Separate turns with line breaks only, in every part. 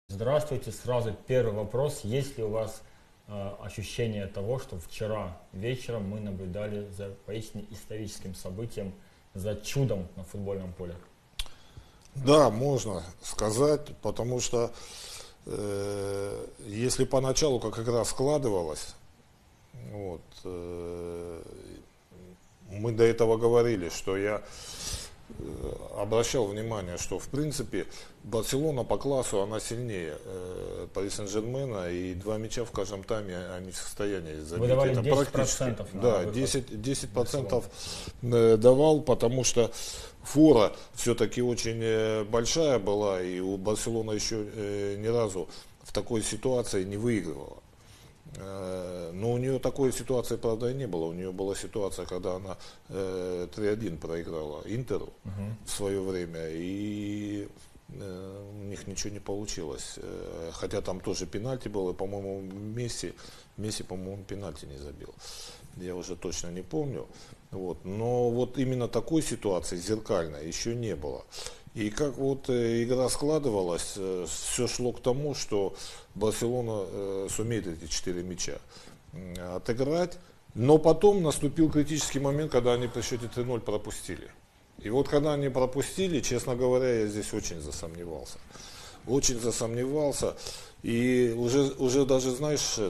Здравствуйте. Сразу первый вопрос. Есть ли у вас ощущение того, что вчера вечером мы наблюдали за поистине историческим событием, за чудом на футбольном поле?
Да, можно сказать, потому что если поначалу как игра складывалась, мы до этого говорили, что я обращал внимание, что в принципе Барселона по классу она сильнее Пари Сен-Жермена, и два мяча в каждом тайме они в состоянии забить.
Вы давали
это
10%
практически,
на
да,
выход
10% давал, потому что фора все-таки очень большая была, и у Барселоны еще ни разу в такой ситуации не выигрывала. Но у нее такой ситуации, правда, и не было. У нее была ситуация, когда она 3-1 проиграла Интеру в свое время, и у них ничего не получилось. Хотя там тоже пенальти было, и, по-моему, Месси, по-моему, пенальти не забил. Я уже точно не помню. Но вот именно такой ситуации зеркальной еще не было. И как игра складывалась, все шло к тому, что Барселона сумеет эти 4 мяча отыграть. Но потом наступил критический момент, когда они при счете 3-0 пропустили. И вот когда они пропустили, честно говоря, я здесь очень засомневался. Очень засомневался. И уже даже, знаешь,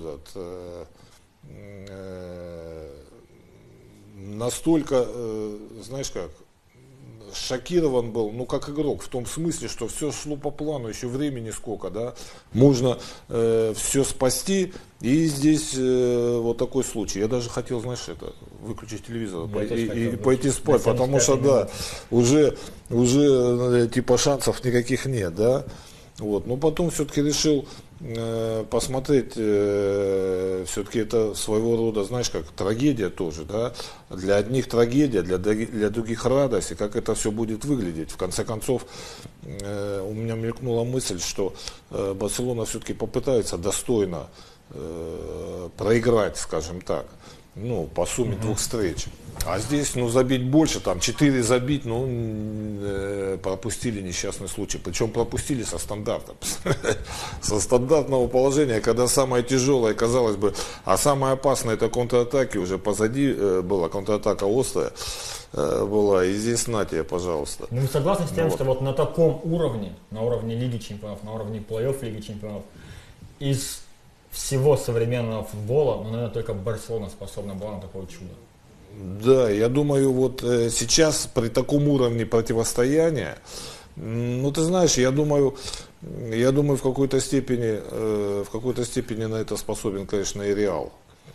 настолько, знаешь как, шокирован был, как игрок, в том смысле, что все шло по плану, еще времени сколько, да, можно все спасти, и здесь вот такой случай. Я даже хотел, знаешь, выключить телевизор и пойти спать, потому что, да, уже типа шансов никаких нет, да. Но потом все-таки решил посмотреть, все-таки это своего рода, знаешь, как трагедия тоже, да, для одних трагедия, для других радость, и как это все будет выглядеть. В конце концов, у меня мелькнула мысль, что Барселона все-таки попытается достойно проиграть, скажем так, по сумме двух встреч. А здесь, забить больше, там 4 забить, пропустили несчастный случай. Причем пропустили со стандарта. Со стандартного положения, когда самое тяжелое, казалось бы, а самое опасное это контратаки, уже позади была контратака острая была, и здесь на тебе, пожалуйста.
Вы согласны с тем, что вот на таком уровне, на уровне Лиги Чемпионов, на уровне плей-офф Лиги Чемпионов, из всего современного футбола, наверное, только Барселона способна была на такое чудо?
Да, я думаю, сейчас при таком уровне противостояния, ты знаешь, я думаю, в какой-то степени на это способен, конечно, и Реал.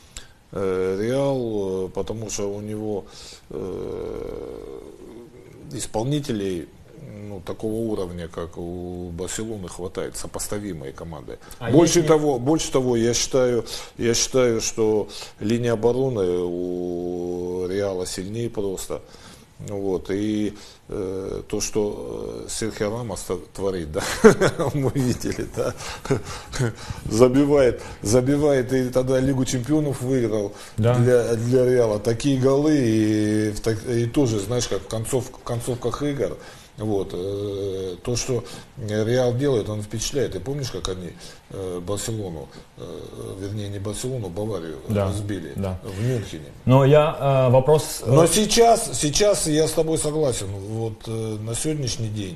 Реал, потому что у него исполнителей такого уровня, как у Барселоны, хватает, сопоставимые команды. Больше того, я считаю, что линия обороны у Реала сильнее просто. И то, что Серхио Рамос творит, да, мы видели, да, забивает, и тогда Лигу Чемпионов выиграл, да, для Реала. Такие голы, и тоже, знаешь, как в концовках игр. То, что Реал делает, он впечатляет. Ты помнишь, как они Барселону, вернее не Барселону, Баварию разбили в Мюнхене?
Но
Но сейчас я с тобой согласен. На сегодняшний день,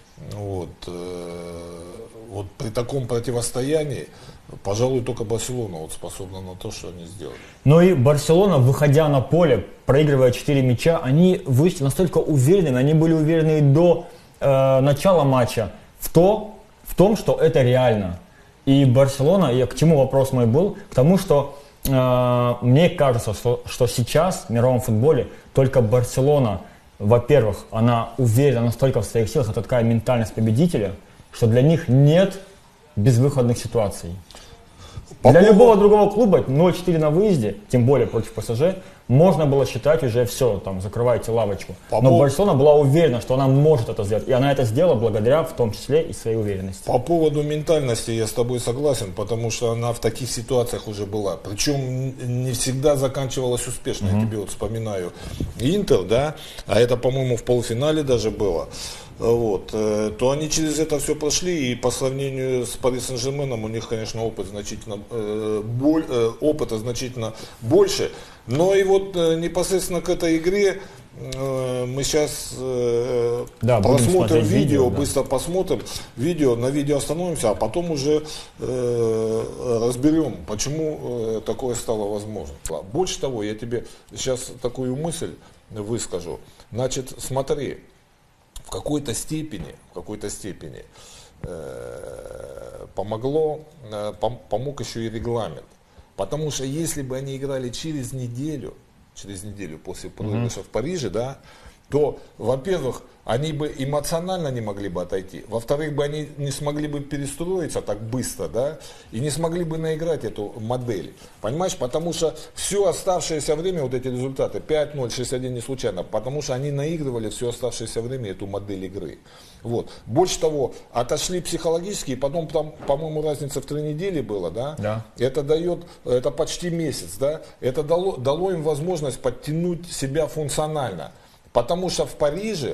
при таком противостоянии, пожалуй, только Барселона способна на то, что они сделали.
Но и Барселона, выходя на поле, проигрывая 4 мяча, они вышли настолько уверенными, они были уверены и до начала матча в том, что это реально. И Барселона, к чему вопрос мой был? К тому, что мне кажется, что сейчас в мировом футболе только Барселона, во-первых, она уверена настолько в своих силах, это такая ментальность победителя, что для них нет безвыходных ситуаций. Для любого другого клуба 0-4 на выезде, тем более против ПСЖ, можно было считать уже все, закрывайте лавочку. Но Барселона была уверена, что она может это сделать. И она это сделала благодаря, в том числе, и своей уверенности.
По поводу ментальности я с тобой согласен, потому что она в таких ситуациях уже была. Причем не всегда заканчивалась успешно. Я тебе вспоминаю Интер, да, а это, по-моему, в полуфинале даже было. вот, то они через это все прошли, и по сравнению с Пари Сен-Жерменом у них, конечно, опыта значительно больше. Но и вот непосредственно к этой игре мы сейчас просмотрим видео, быстро посмотрим видео, на видео остановимся, а потом уже разберем, почему такое стало возможно. Больше того, я тебе сейчас такую мысль выскажу. Значит, смотри, в какой-то степени помог еще и регламент. Потому что если бы они играли через неделю после проигрыша в Париже, да, то, во-первых, они бы эмоционально не могли бы отойти, во-вторых, бы они не смогли бы перестроиться так быстро, да, и не смогли бы наиграть эту модель, понимаешь, потому что все оставшееся время, вот эти результаты, 5-0, 6-1 не случайно, потому что они наигрывали все оставшееся время эту модель игры. Вот. Больше того, отошли психологически, и потом там, по-моему, разница в 3 недели была, да?
Да.
Это почти месяц, да? Это дало им возможность подтянуть себя функционально. Потому что в Париже,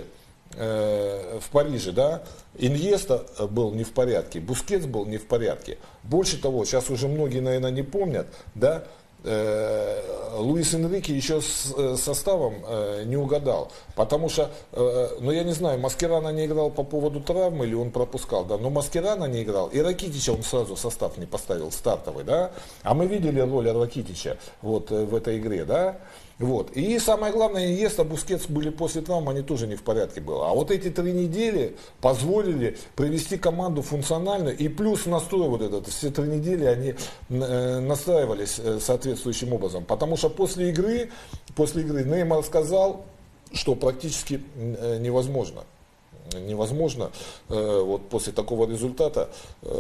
да, Иньеста был не в порядке, Бускетс был не в порядке. Больше того, сейчас уже многие, наверное, не помнят, да, Луис Энрике еще с составом не угадал, потому что, ну я не знаю, Маскерано не играл по поводу травмы или он пропускал, да, но Маскерано не играл, и Ракитича он сразу в состав не поставил стартовый, да, а мы видели роль Ракитича вот в этой игре, да. Вот. И самое главное, Иньеста, Бускетс были после травм, они тоже не в порядке были. А вот эти 3 недели позволили привести команду функционально, и плюс настрой вот этот, все 3 недели они настраивались соответствующим образом. Потому что после игры Неймар сказал, что практически невозможно вот после такого результата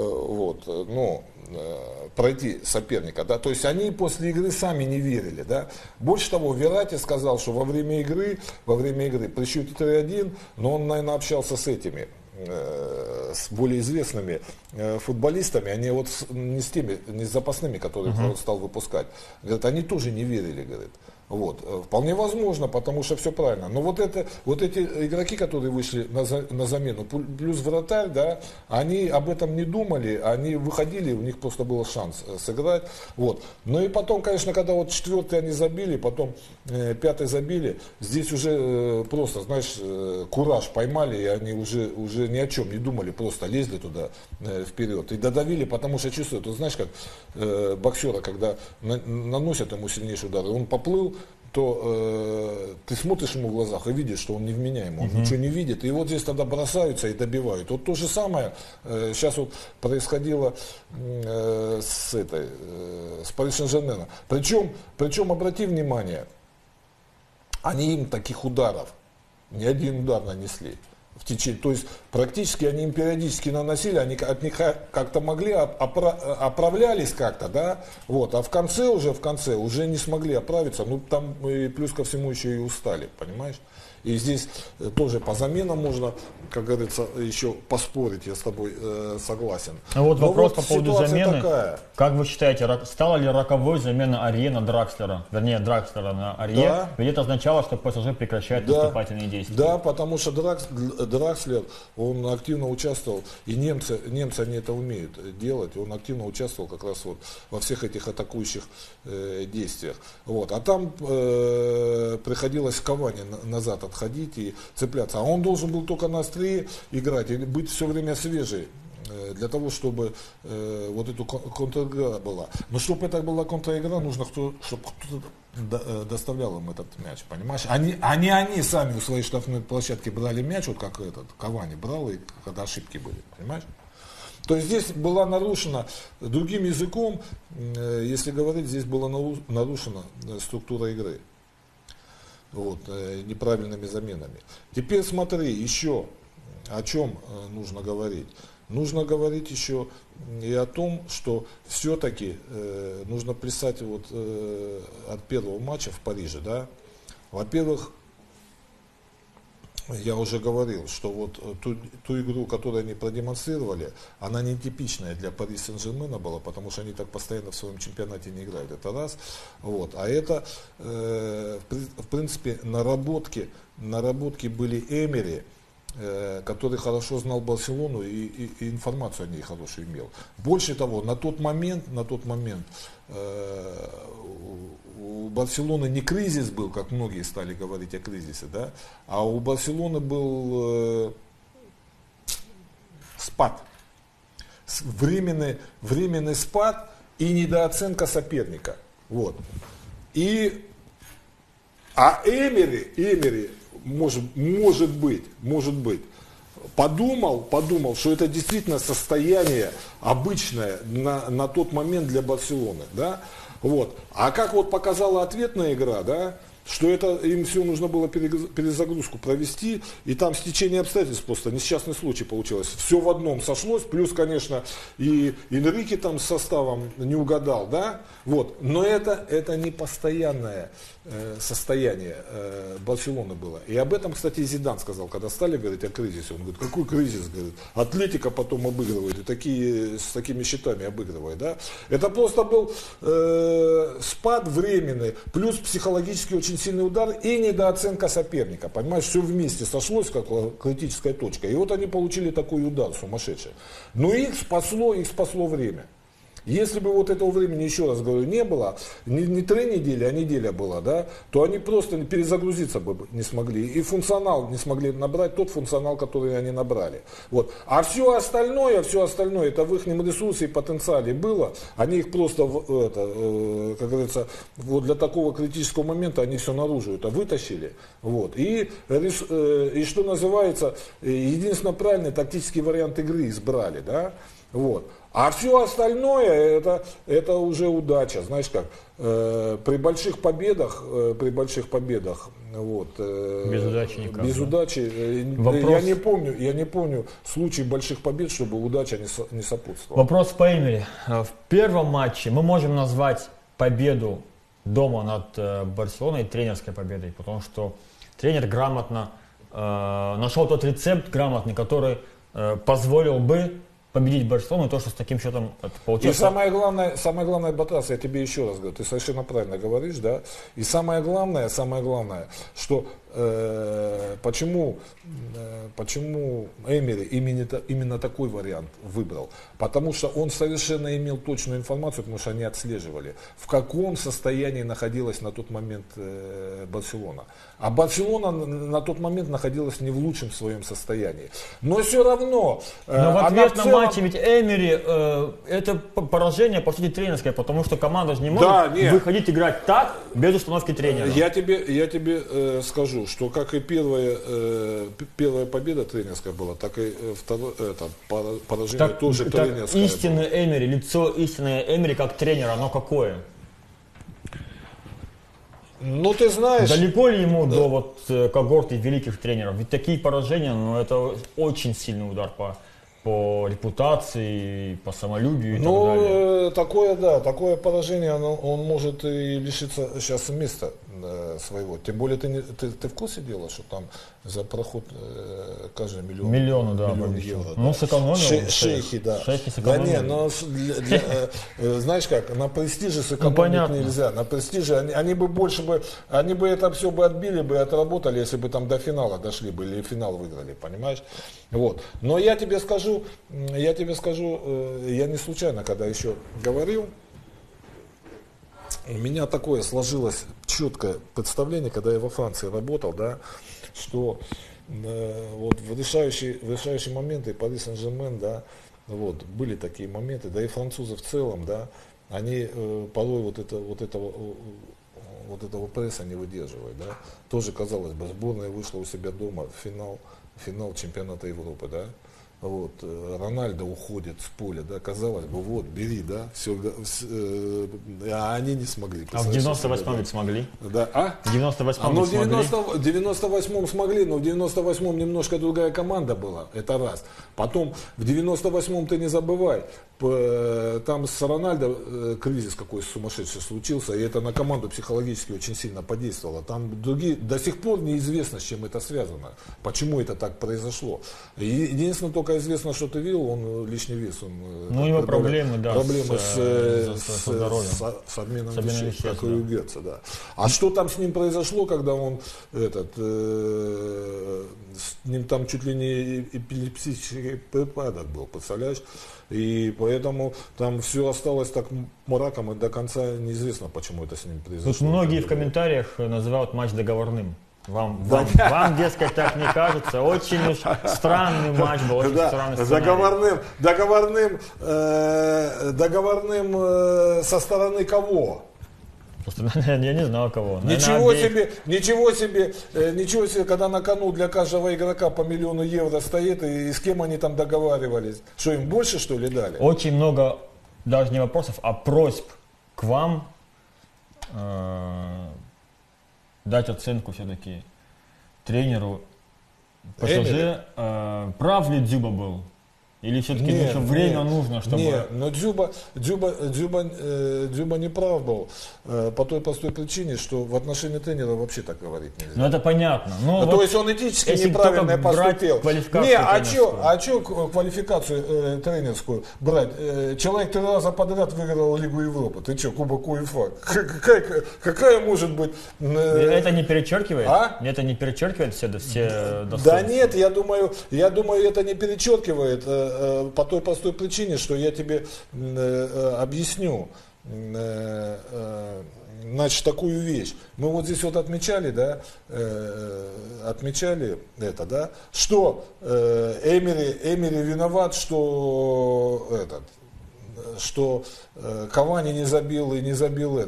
пройти соперника, да, то есть они после игры сами не верили, да. Больше того, Верratti сказал, что во время игры при счете 3-1, но он, наверное, общался с этими, с более известными футболистами, они вот не с запасными, которых он стал выпускать, говорят, они тоже не верили, говорит. Вот. Вполне возможно, потому что все правильно. Но вот эти игроки, которые вышли на замену, плюс вратарь, да, они об этом не думали, они выходили, у них просто был шанс сыграть. Вот. Ну и потом, конечно, когда вот 4-й они забили, потом 5-й забили, здесь уже просто, знаешь, кураж поймали, и они уже ни о чем не думали, просто лезли туда вперед и додавили, потому что чувствуют, ты знаешь, как боксера, когда наносят ему сильнейший удар, он поплыл, то ты смотришь ему в глазах и видишь, что он невменяемый, он ничего не видит. И вот здесь тогда бросаются и добивают. Вот то же самое сейчас вот происходило с Пари Сен-Жерменом. Причем обрати внимание, они им таких ударов, ни один удар нанесли. То есть практически они им периодически наносили, они от них как-то могли, оправлялись как-то, да, вот, а в конце уже не смогли оправиться, ну там и плюс ко всему еще и устали, понимаешь? И здесь тоже по заменам можно, как говорится, еще поспорить, я с тобой согласен.
А вот вопрос по поводу замены.
Такая.
Как вы считаете, стала ли роковой замена Арье на Дракслера? Вернее, Дракслера на Арье? Да. Ведь это означало, что ПСЖ прекращает наступательные действия.
Да, потому что Дракслер, он активно участвовал, и немцы они это умеют делать, он активно участвовал как раз вот во всех этих атакующих действиях. Вот. А там приходилось Кавани назад отходить и цепляться. А он должен был только на острие играть и быть все время свежий, для того, чтобы вот эту контр-игра была. Но чтобы это была контр-игра, нужно, чтобы кто-то доставлял им этот мяч, понимаешь? Они сами у своей штрафной площадки брали мяч, вот как этот Кавани брал, и когда ошибки были, понимаешь? То есть здесь была нарушена, другим языком, если говорить, здесь была нарушена структура игры. Вот, неправильными заменами. Теперь смотри, еще о чем нужно говорить. Нужно говорить еще и о том, что все-таки нужно плясать вот, от первого матча в Париже. Да? Во-первых, я уже говорил, что вот ту игру, которую они продемонстрировали, она нетипичная для Пари Сен-Жермена была, потому что они так постоянно в своем чемпионате не играют. Это раз. Вот. А это, в принципе, наработки были Эмери, который хорошо знал Барселону и информацию о ней хорошую имел. Больше того, на тот момент у Барселоны не кризис был, как многие стали говорить о кризисе, да, а у Барселоны был спад. Временный спад и недооценка соперника. Вот. А Эмери может быть, подумал, что это действительно состояние обычное на тот момент для Барселоны, да? Вот. А как вот показала ответная игра, да, что это им все нужно было перезагрузку провести, и там стечение обстоятельств просто несчастный случай получилось. Все в одном сошлось, плюс, конечно, и Энрике там с составом не угадал, да, вот. Но это не постоянное состояние Барселоны было. И об этом, кстати, Зидан сказал, когда стали говорить о кризисе. Он говорит, какой кризис, говорит, Атлетика потом обыгрывает, и с такими счетами обыгрывает, да. Это просто был спад временный, плюс психологически очень сильный удар и недооценка соперника. Понимаешь, все вместе сошлось, как критическая точка. И вот они получили такой удар сумасшедший. Но их спасло время. Если бы вот этого времени, еще раз говорю, не было, не 3 недели, а неделя была, да, то они просто перезагрузиться бы не смогли. И функционал не смогли набрать, тот функционал, который они набрали. Вот. А все остальное, это в их ресурсе и потенциале было. Они их просто, как говорится, вот для такого критического момента они все наружу это вытащили. Вот. И что называется, единственно правильный тактический вариант игры избрали, да. Вот. А все остальное это уже удача, знаешь как, при больших победах, вот,
без удачи никак.
Без удачи,
Вопрос...
я не помню случай больших побед, чтобы удача не сопутствовала.
Вопрос по Эмери. В первом матче мы можем назвать победу дома над Барселоной тренерской победой, потому что тренер грамотно нашел тот рецепт грамотный, который позволил бы победить Барселону, то, что с таким счетом получилось.
И самое главное, Батрас, я тебе еще раз говорю, ты совершенно правильно говоришь, да, и самое главное, что почему Эмери именно такой вариант выбрал? Потому что он совершенно имел точную информацию, потому что они отслеживали, в каком состоянии находилась на тот момент Барселона. А Барселона на тот момент находилась не в лучшем своем состоянии. Но все равно...
Но в ответном матче ведь Эмери это поражение, по сути, тренерское, потому что команда же не может выходить играть так, без установки тренера.
Я тебе скажу, что как и первая победа тренерская была, так и второе поражение тоже тренерское.
Истинный Эмери, лицо истинное Эмери как тренера, оно какое?
Ну, ты знаешь...
Далеко ли ему до вот когорты великих тренеров? Ведь такие поражения, это очень сильный удар по репутации, по самолюбию и так далее.
Такое поражение, он может и лишиться сейчас места своего. Тем более ты в курсе дела, что там за проход каждый миллион евро.
Ну, сэкономил.
Шейхи, да.
Шейхи сэкономили.
Знаешь как, на престиже сэкономить нельзя. На престиже они бы это все бы отбили, бы отработали, если бы там до финала дошли бы или финал выиграли, понимаешь? Вот. Но я тебе скажу, я не случайно, когда еще говорил, у меня такое сложилось четкое представление, когда я во Франции работал, да, что вот в решающие моменты Пари Сен-Жермен, да, вот, были такие моменты, да и французы в целом, да, они порой вот этого пресса не выдерживают, да. Тоже, казалось бы, сборная вышла у себя дома в финал чемпионата Европы, да. Вот, Рональдо уходит с поля, да, казалось бы, вот, бери, да, все, а они не смогли.
А в 98-м ведь смогли?
Да, а?
В 98-м
в 98-м смогли, но в 98-м немножко другая команда была, это раз. Потом, в 98-м ты не забывай, там с Рональдо кризис какой сумасшедший случился, и это на команду психологически очень сильно подействовало. Там до сих пор неизвестно, с чем это связано, почему это так произошло. Единственное только насколько известно, что ты видел, он лишний вес. Он,
ну, у него проблемы, да,
проблемы
со здоровьем.
С обменом
веществ,
как и у Гетца, да. А что там с ним произошло, когда он с ним там чуть ли не эпилептический припадок был, представляешь? И поэтому там все осталось так мраком, и до конца неизвестно, почему это с ним произошло.
Тут многие в комментариях называют матч договорным. Вам, дескать, так не кажется. Очень уж странный матч был, очень странный сценарий.
Договорным со стороны кого?
Я не знаю кого.
Ничего себе, когда на кону для каждого игрока по 1 000 000 евро стоит, и с кем они там договаривались? Что, им больше, что ли, дали?
Очень много, даже не вопросов, а просьб к вам дать оценку все-таки тренеру ПСЖ. Прав ли Дзюба был? Или все-таки еще время нужно, чтобы...
Нет, но Дзюба не прав был по той простой причине, что в отношении тренера вообще так говорить нельзя.
Ну это понятно.
Но то есть он этически неправильно поступил.
Не,
а что квалификацию тренерскую брать? Человек 3 раза подряд выиграл Лигу Европы. Ты что, Кубок УЕФА? Какая может быть...
Это не перечеркивает? Это не перечеркивает все достоинства?
Да нет, я думаю, это не перечеркивает. По той простой причине, что я тебе объясню, значит, такую вещь. Мы вот здесь вот отмечали, да, что Эмери виноват, что Кавани не забил и не забил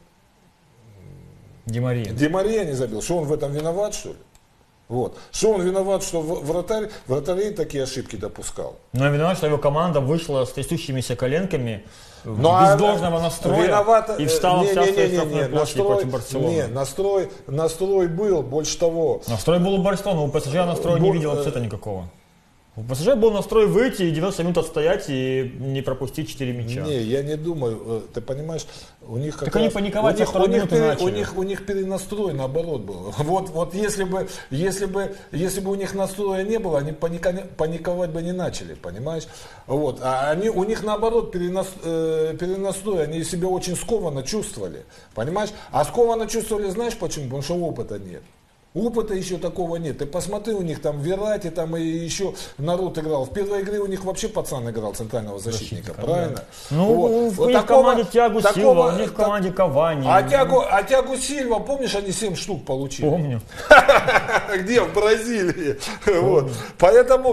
Ди Мария
не забил. Что он в этом виноват, что ли? Вот. Что он виноват, что вратарь такие ошибки допускал?
Но он виноват, что его команда вышла с трясущимися коленками, без должного настроя и встала вся в штрафную площадь против Барселоны.
Нет, настрой был, больше того.
Настрой был у Барселоны, у ПСЖ настроя не видел абсолютно никакого. У ПСЖ был настрой выйти и 90 минут отстоять и не пропустить 4 мяча.
Не, я не думаю, ты понимаешь, у них как
так раз, они паниковать со второй минуты начали.
У них перенастрой наоборот был. Вот если бы у них настроя не было, они паниковать бы не начали, понимаешь? Вот. А у них наоборот перенастрой, они себя очень скованно чувствовали, понимаешь? А скованно чувствовали, знаешь почему? Потому что опыта нет. Опыта еще такого нет. Ты посмотри, у них там Верати, там и еще народ играл. В первой игре у них вообще пацан играл, центрального защитника, правильно?
Да. Ну, вот. У них в команде Тиаго Сильва, у них в команде Кавани.
А Тиаго Сильва, помнишь, они 7 штук получили?
Помню.
Где? В Бразилии. Вот. Поэтому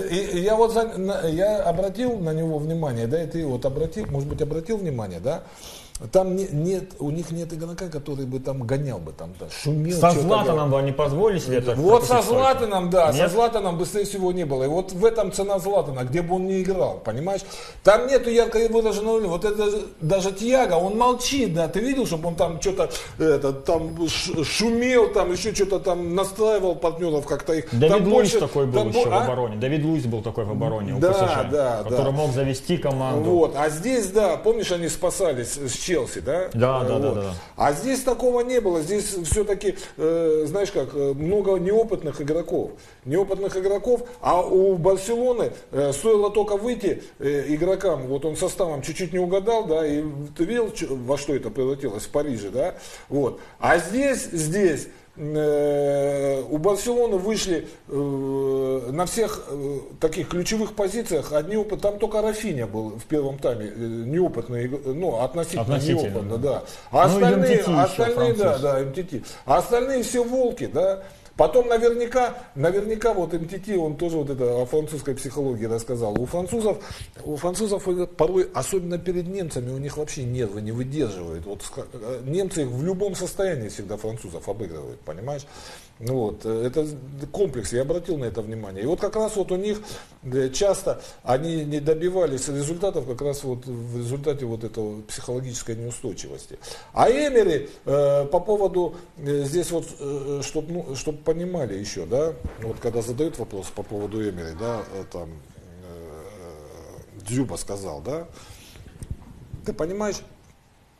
я обратил на него внимание, да, и ты вот обратил внимание, да? Там у них нет игрока, который бы там гонял бы, там, да, шумел.
Со Златаном бы они позволили себе так.
Вот со Златаном, да, нет? Со Златаном быстрее всего не было. И вот в этом цена Златана, где бы он ни играл, понимаешь? Там нету ярко выраженного роли. Вот это даже Тиаго, он молчит, да, ты видел, чтобы он там что-то там шумел, там еще что-то там настраивал партнеров как-то их.
Давид Луис такой был еще в обороне. Давид Луис был такой в обороне у ПСЖ, который мог завести команду.
Вот, а здесь, да, помнишь, они спасались с Челси, да?
Да.
А здесь такого не было. Здесь все-таки, знаешь как, много неопытных игроков. А у Барселоны стоило только выйти игрокам, вот он составом чуть-чуть не угадал, да, и ты видел, во что это превратилось в Париже, да? Вот. А здесь у Барселоны вышли на всех таких ключевых позициях одни опыты. Там только Рафинья был в первом тайме неопытный, ну, относительно неопытный, да. А остальные, МТТ. А остальные все волки, да. Потом наверняка вот МТТ, он тоже вот это о французской психологии рассказал. У французов порой, особенно перед немцами, у них вообще нервы не выдерживают. Вот немцы их в любом состоянии всегда французов обыгрывают, понимаешь? Вот, это комплекс, я обратил на это внимание. И вот как раз вот у них часто они не добивались результатов как раз вот в результате вот этого психологической неустойчивости. А Эмери по поводу, здесь вот, чтобы понимали еще, да, вот когда задают вопрос по поводу Эмери, да, там Дзюба сказал, да, ты понимаешь,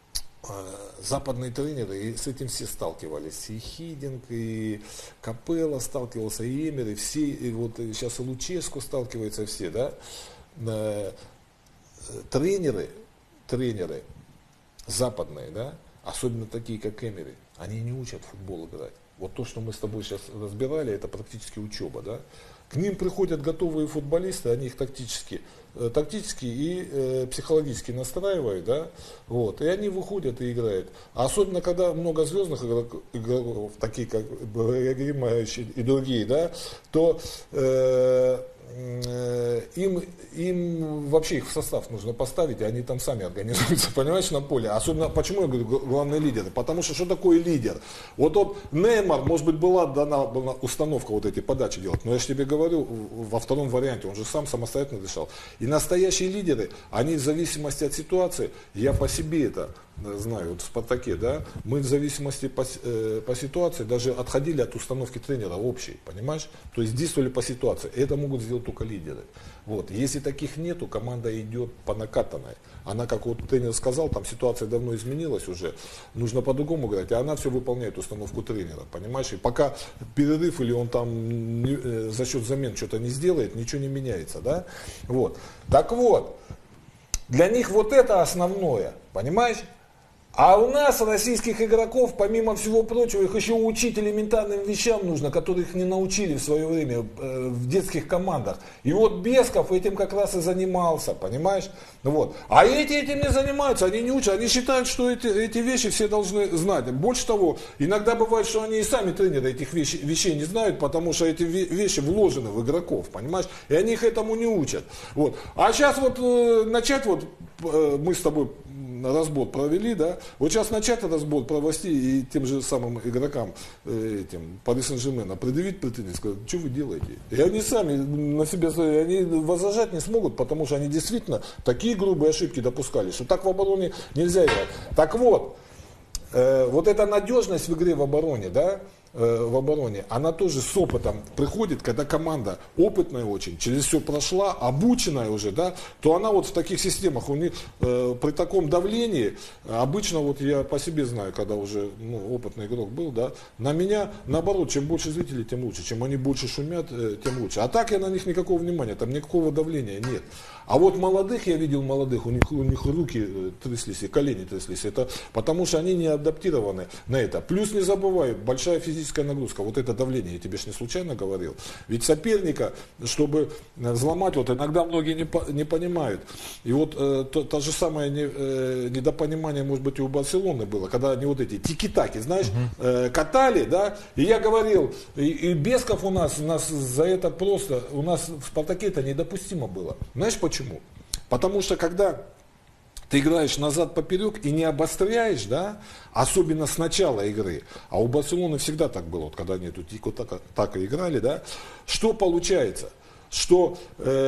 западные тренеры, и с этим все сталкивались. И Хидинг, и Капелло сталкивался, и Эмер, и все, и вот сейчас и Луческу сталкиваются все, да. Тренеры западные, да, особенно такие, как Эмери, они не учат футбол играть. Вот то, что мы с тобой сейчас разбирали, это практически учеба, да. К ним приходят готовые футболисты, они их тактически и психологически настраивают, да, вот, и они выходят и играют. А особенно, когда много звездных игроков, такие как Ибрагимович и другие, да, то им вообще их в состав нужно поставить, и они там сами организуются, понимаешь, на поле. Особенно, почему я говорю, главный лидер? Потому что такое лидер? Вот Неймар, может быть, была дана установка вот эти подачи делать, но я же тебе говорю, во втором варианте, он же сам самостоятельно решал. И настоящие лидеры, они в зависимости от ситуации, я по себе это знаю, вот в «Спартаке», да, мы в зависимости по ситуации даже отходили от установки тренера общей, понимаешь? То есть действовали по ситуации. Это могут сделать только лидеры. Вот. Если таких нету, команда идет по накатанной. Она, как вот тренер сказал, там ситуация давно изменилась уже, нужно по-другому играть, а она все выполняет установку тренера, понимаешь? И пока перерыв или он там за счет замен что-то не сделает, ничего не меняется, да? Вот. Так вот, для них вот это основное, понимаешь? А у нас, российских игроков, помимо всего прочего, их еще учить элементарным вещам нужно, которых не научили в свое время в детских командах. И вот Бесков этим как раз и занимался, понимаешь? Вот. А эти этим не занимаются, они не учат, они считают, что эти вещи все должны знать. Больше того, иногда бывает, что они и сами тренеры этих вещей не знают, потому что эти вещи вложены в игроков, понимаешь? И они их этому не учат. Вот. А сейчас вот начать, вот мы с тобой разбор провели, да, вот сейчас начать разбор провести и тем же самым игрокам, этим, Пари Сен-Жермена, предъявить претензии, сказать, что вы делаете? И они сами на себя, они возражать не смогут, потому что они действительно такие грубые ошибки допускали, что так в обороне нельзя играть. Так вот, вот эта надежность в игре в обороне, да, в обороне, она тоже с опытом приходит, когда команда опытная очень, через все прошла, обученная уже, да, то она вот в таких системах, у них при таком давлении, обычно вот я по себе знаю, когда уже опытный игрок был, да, на меня наоборот, чем больше зрителей, тем лучше, чем они больше шумят, тем лучше. А так я на них никакого внимания, там никакого давления нет. А вот молодых, я видел молодых, у них руки тряслись и колени тряслись, это потому что они не адаптированы на это. Плюс не забывай, большая физическая нагрузка, вот это давление, я тебе ж не случайно говорил. Ведь соперника, чтобы взломать, вот иногда многие не понимают. И вот то же самое недопонимание, может быть, и у Барселоны было, когда они вот эти тики-таки, знаешь, катали, да, и я говорил, и Бесков у нас за это просто, у нас в «Спартаке» это недопустимо было. Знаешь почему? Потому что когда ты играешь назад поперек и не обостряешь, да, особенно с начала игры, а у Барселоны всегда так было, вот когда они тут так и играли, да, что получается? Что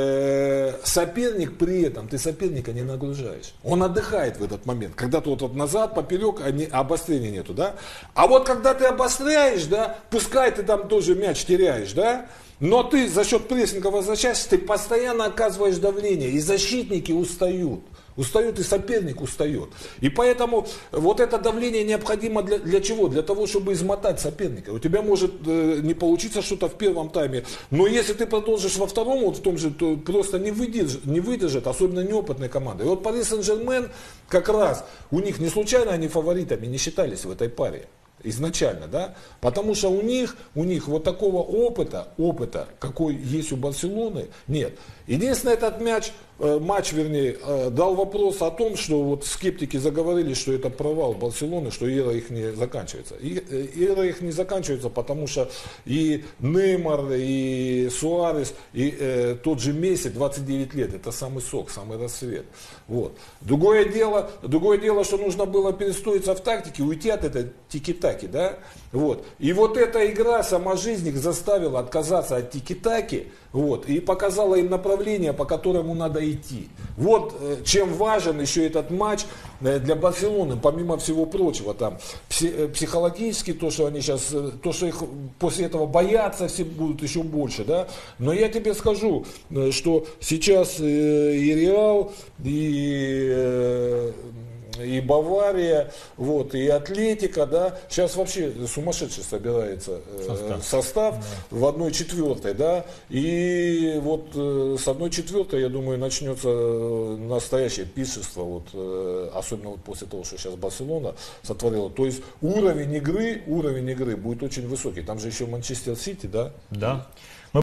соперник при этом, ты соперника не нагружаешь. Он отдыхает в этот момент. Когда ты вот назад, поперек, обострения нету, да. А вот когда ты обостряешь, да, пускай ты там тоже мяч теряешь, да, но ты за счет прессинга возвращаешься, ты постоянно оказываешь давление, и защитники устают. Устает и соперник устает. И поэтому вот это давление необходимо для чего? Для того, чтобы измотать соперника. У тебя может не получиться что-то в первом тайме, но если ты продолжишь во втором, вот в том же, то просто не выдержит, особенно неопытная команда. И вот Пари Сен-Жермен как раз, у них не случайно они фаворитами не считались в этой паре. Изначально, да, потому что у них вот такого опыта, какой есть у Барселоны, нет. Единственное, этот матч, дал вопрос о том, что вот скептики заговорили, что это провал Барселоны, что эра их не заканчивается. Эра их не заканчивается, потому что и Неймар, и Суарес, и тот же Месси, 29 лет, это самый сок, самый рассвет. Вот. Другое дело, что нужно было перестроиться в тактике, уйти от этой тики-таки, да? Вот. И вот эта игра, сама жизнь их заставила отказаться от тики-таки, вот, и показала им направление, по которому надо идти. Вот чем важен еще этот матч для Барселоны, помимо всего прочего, там психологически то, что они сейчас, то, что их после этого боятся, все будут еще больше, да. Но я тебе скажу, что сейчас и Реал, и и Бавария, вот, и Атлетика, да, сейчас вообще сумасшедший собирается состав в 1/4, да, и вот с 1/4, я думаю, начнется настоящее пиршество, вот, особенно вот после того, что сейчас Барселона сотворила, то есть уровень игры будет очень высокий, там же еще Манчестер Сити, да?
Да.